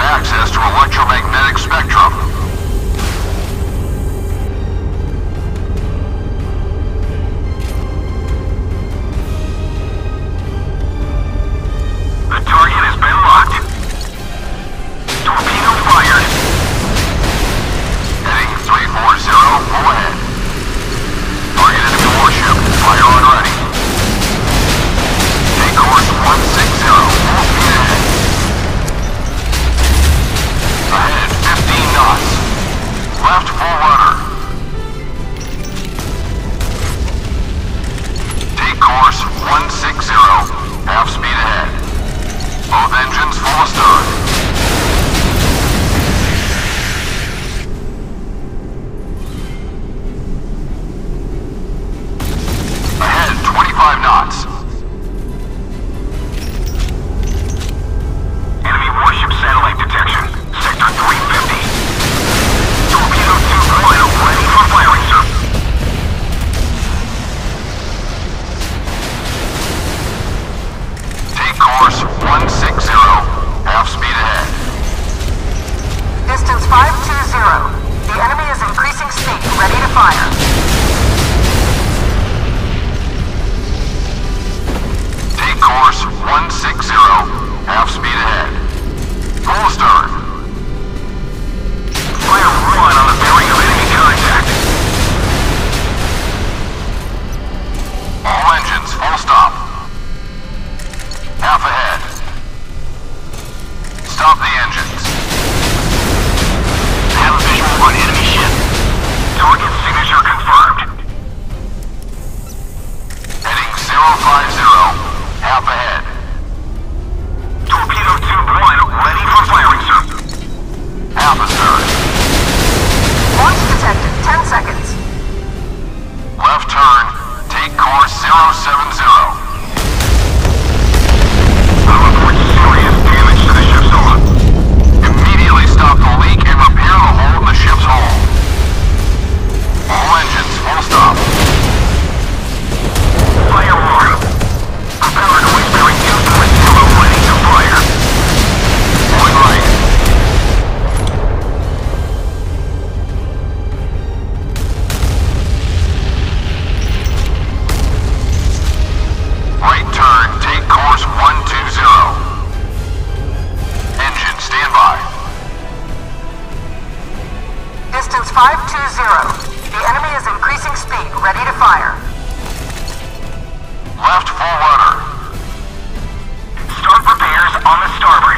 access to electromagnetic spectrum. The target has been locked. Torpedo fired. Heading 340, full ahead. Target enemy warship, fire on ready. Take course 160, full speed ahead. Ahead 15 knots. Left full rudder. Take course 160, half speed ahead. Both engines full of start. Ahead 25 knots. Enemy warship satellite detection. Sector 350. Torpedo 2.0 ready for firing, sir. Take course 160. Half speed ahead. Distance 520. The enemy is increasing speed. Ready to fire. Take course 160. Half speed ahead. Full start. Fire 1 on the bearing of enemy contact. All engines full stop. Half ahead. Stop the engines. Have a visual on enemy ship. Target signature confirmed. Heading 050. Half ahead. Torpedo 2-1 ready for firing, sir. Half astern. Launch detected. 10 seconds. Left turn. Take course 070. I'll report serious damage to the ship's hull. Immediately stop the leak and repair the hole in the ship's hull. All engines full stop. Fire 1. Propeller noise bearing 240 ready to fire. Point right. Right turn, take course 120. Engine standby. Distance 520. The enemy is increasing speed. Ready to fire. Left full rudder. Start repairs on the starboard.